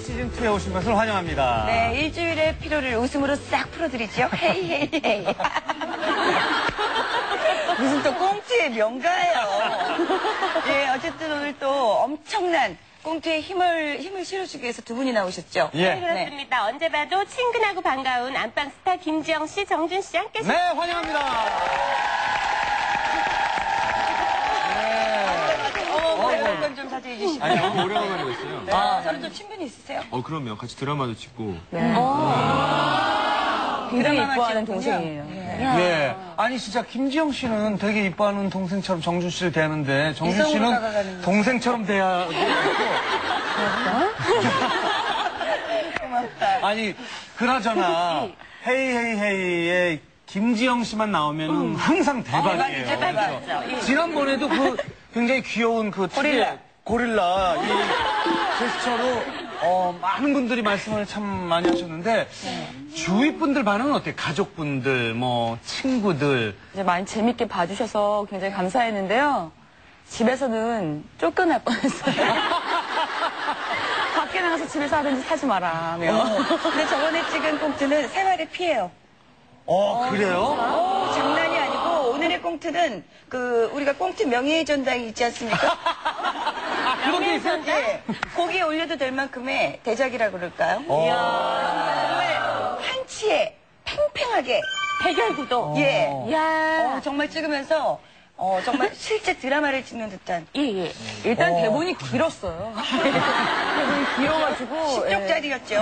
시즌2에 오신 것을 환영합니다. 네, 일주일의 피로를 웃음으로 싹 풀어드리죠. 헤이, 헤이, 헤이. 무슨 또 꽁트의 명가예요. 예, 어쨌든 오늘 또 엄청난 꽁트에 힘을 실어주기 위해서 두 분이 나오셨죠? 예. 네, 그렇습니다. 언제 봐도 친근하고 반가운 안방 스타 김지영 씨, 정준 씨 함께 네, 환영합니다. 그런 건 좀 자제해 주시고. 아니, 너무 오래간만에 뵀어요. 아, 저는 좀 친분이 있으세요? 그럼요. 같이 드라마도 찍고. 굉장히 이뻐하는 동생이에요. 예. 아니, 진짜 김지영 씨는 되게 이뻐하는 동생처럼 정준 씨를 대하는데, 정준 이성으로 다가가는 씨는 거지. 동생처럼 대하고. 고맙다. 아니, 그나저나, 헤이헤이헤이에 김지영 씨만 나오면은 항상 대박이에요. 대박이죠. 그렇죠? 지난번에도 그 굉장히 귀여운 그 고릴라 이 제스처로 많은 분들이 말씀을 참 많이 하셨는데 주위 분들 반응은 어때요? 가족분들, 뭐 친구들. 이제 많이 재밌게 봐주셔서 굉장히 감사했는데요. 집에서는 쫓겨날 뻔했어요. 밖에 나가서 집에서 하든지 사지 마라며. 근데 저번에 찍은 꽁트는 생활의 피해요. 그래요? 장난이 아니고 오늘의 꽁트는 우리가 꽁트 명예의 전당이 있지 않습니까? 그런 게 있어요? 예, 거기에 올려도 될 만큼의 대작이라 그럴까요? 정말 한치에 팽팽하게 대결 구도. 예. 이야. 정말 찍으면서 정말 실제 드라마를 찍는 듯한 예. 일단 대본이 길었어요. 대본이 길어가지고. 10쪽짜리였죠.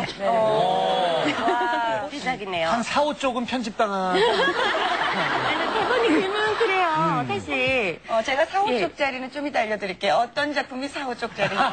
대작이네요. 한 4, 5쪽은 편집당한. 아니, 대본이 길면 그래요. 사실. 제가 4, 5쪽짜리는 좀 이따 알려드릴게요. 어떤 작품이 4, 5쪽짜리인지.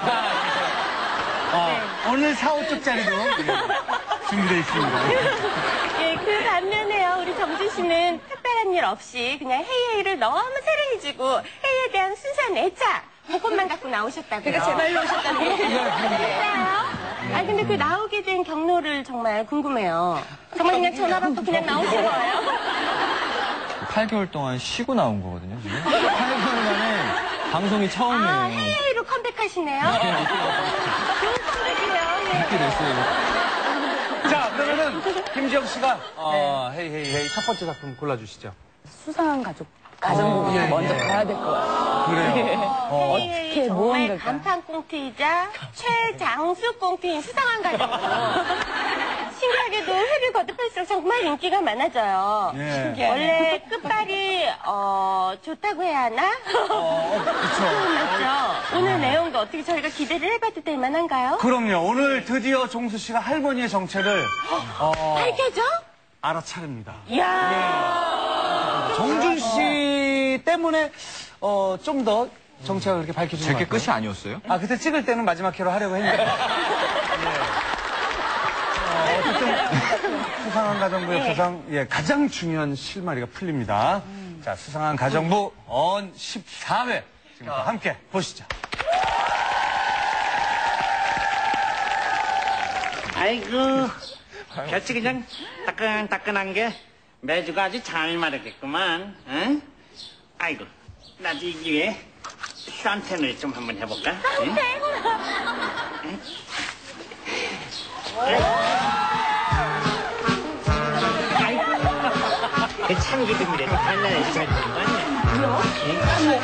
오늘 4, 5쪽짜리도 준비되어 있습니다. 예, 그 반면에요. 우리 정준 씨는 특별한 일 없이 그냥 헤이헤이를 너무 사랑해주고 헤이에 대한 순수한 애착 그것만 갖고 나오셨다고요. 그러니까 제 말로 오셨다는 거. 진짜요? 아 근데 그 나오게 된 경로를 정말 궁금해요. 정말 그냥 전화 받고 그냥 나오신 거예요? 8개월 동안 쉬고 나온 거거든요, 지금. 8개월 만에 방송이 처음이에요. 아 헤이헤이로 컴백하시네요? 좋은 컴백이에요. 예. 이렇게 됐어요. 자, 그러면은 김지영 씨가 헤이헤이헤이 첫 번째 작품 골라주시죠. 수상한 가정부부터 먼저 가야 될 것 같아요. 그래요. 헤이헤이 정말 무언가가. 간판 꽁트이자 최장수 꽁트인 수상한 가정. 신기하게도 회를 거듭할수록 정말 인기가 많아져요. 예. 원래 끝발이 좋다고 해야 하나? 맞죠? 오늘 내용도 어떻게 저희가 기대를 해봐도 될 만한가요? 그럼요. 오늘 드디어 종수 씨가 할머니의 정체를 밝혀져? 알아차립니다. 이야. 정준 씨 때문에 좀 더 정체가 그렇게 밝혀지는 것 제게 같아요. 끝이 아니었어요? 그때 찍을 때는 마지막 회로 하려고 했는데. 어쨌든 수상한 가정부의 가장 중요한 실마리가 풀립니다. 자, 수상한 가정부 언 14회 지금부터 함께 보시죠. 아이고, 볕이 그냥 따끈따끈한 게 매주가 아주 잘 마르겠구만. 응? 아이고, 나도 이 기회에 산텐을 좀 한번 해볼까? 응? 응? 아이고, 그 참기름이라도 발라내서 잘 되는 거 아니야?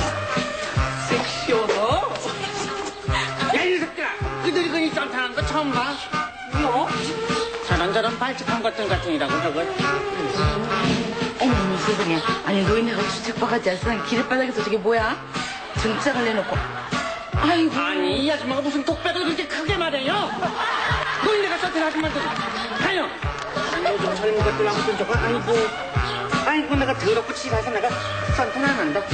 섹시하다. 야, 이 새끼야! 그들이 그니 짠탄한 거 처음 봐? 뭐? 저런저런 발칙한 것들 같으니라고 저걸. 어머, 세상에. 아니, 노인네가 주책바 같지 않어? 길바닥에서 저게 뭐야? 등짝을 내놓고. 아이고. 아니, 이 아줌마가 무슨 독배를 그렇게 크게 말해요? 노인네가 짠탄 아줌마들. 가요! 요즘 젊은 것들 아무튼 저거, 아이고, 내가 더럽고 치사해서 내가 짠탄 안 한다.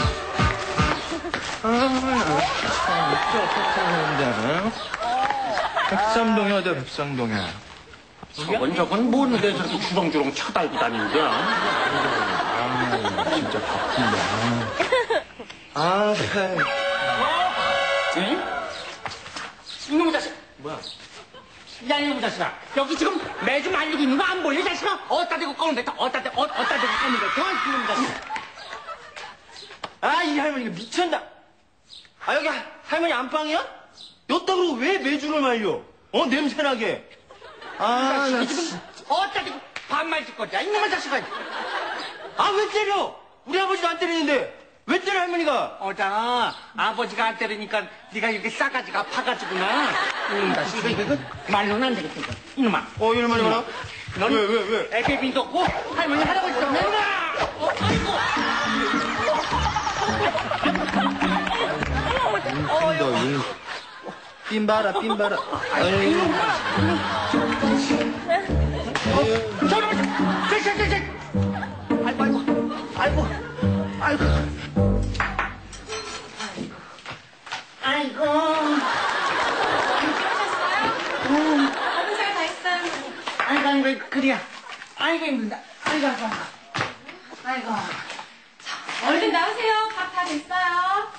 어떻게 알아요? 백삼동에 어디 백삼동에. 저건 뭔데 저렇게 주렁주렁 쳐달고 다니는 거야? 진짜 바쁜데. 응? 이놈의 자식! 뭐야? 야, 이놈의 자식아! 여기 지금 매주 말리고 있는 거 안 보여, 이 자식아? 어디다 대고 꺼는데, 어디다 대고 꺼는데, 이놈의 자식! 이 할머니가 미쳤나? 여기 할머니 안방이야? 여따구로 왜 매주를 말려? 냄새나게. 아, 나 지금 어따리 반말 짓 거야. 이놈의 자식아. 아, 왜 때려? 우리 아버지도 안 때리는데. 왜 때려, 할머니가? 어다 아버지가 안 때리니까 네가 이렇게 싸가지가 아파가지구나. 이거 말로는 안 되겠다. 이거. 이놈아. 이놈아, 이놈아. 넌 왜? 애비빈도 없고 할머니 할아버지도 없네. 아이고. 삔바라. 아이고. 검은색 다 했어요. 아이고, 그래야. 아이고, 힘들다. 아이고. 자, 얼른 나오세요. 밥 다 됐어요.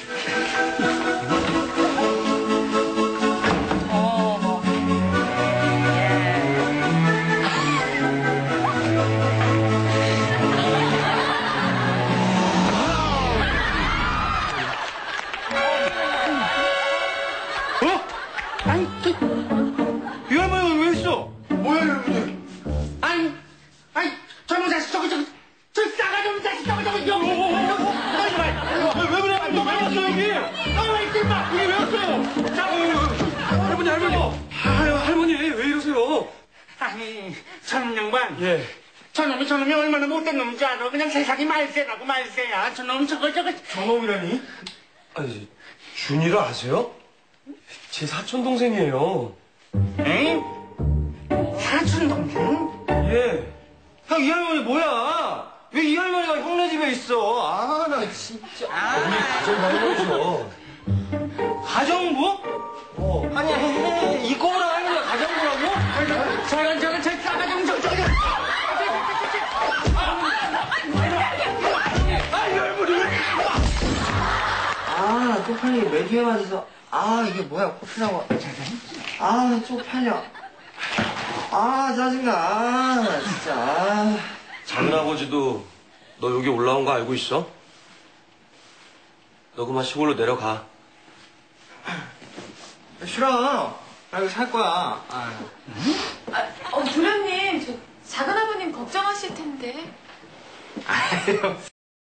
이 할머니가 왜 있어? 뭐야, 할머니? 아니, 저놈 자식, 저 싸가지 없는 자식, 저거, 여기. 왜 그래? 너 왜 왔어, 여기? 왜 이렇게 막. 여기 왜 왔어? 할머니. 아유, 할머니, 왜 이러세요? 아니, 저놈 양반. 예. 저놈이 얼마나 못된 놈인지 알아? 그냥 세상이 말세라고 말세야. 저놈 저거. 저놈이라니? 아니, 준이를 아세요? 제 사촌 동생이에요. 에? 사촌 동생? 예. 형, 이 할머니 뭐야? 왜 이 할머니가 형네 집에 있어? 아, 나 진짜. 우리 가정 할머니죠. 가정부? 아니, 이 꼬부랑 할머니가 가정부라고? 저건 저 싸가지 없는 저거. 아, 나 쪽팔리게 매기에 맞아서. 아, 이게 뭐야, 코피라고. 아, 나 쪽팔려. 아, 짜증나. 아, 나 진짜. 아. 작은아버지도 너 여기 올라온 거 알고 있어? 너 그만 시골로 내려가. 싫어. 나 여기 살 거야. 아. 도련님, 작은 아버님 걱정하실 텐데. 아유.